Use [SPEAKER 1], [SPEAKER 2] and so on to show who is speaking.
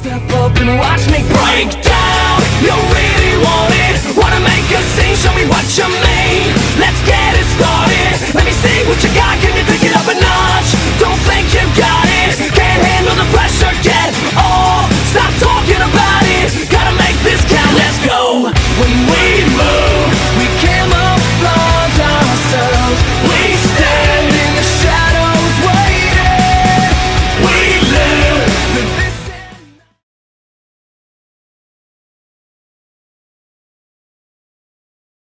[SPEAKER 1] Step up and watch me break down. You really want it? Wanna make a scene? Show me what you mean. Let's get it started.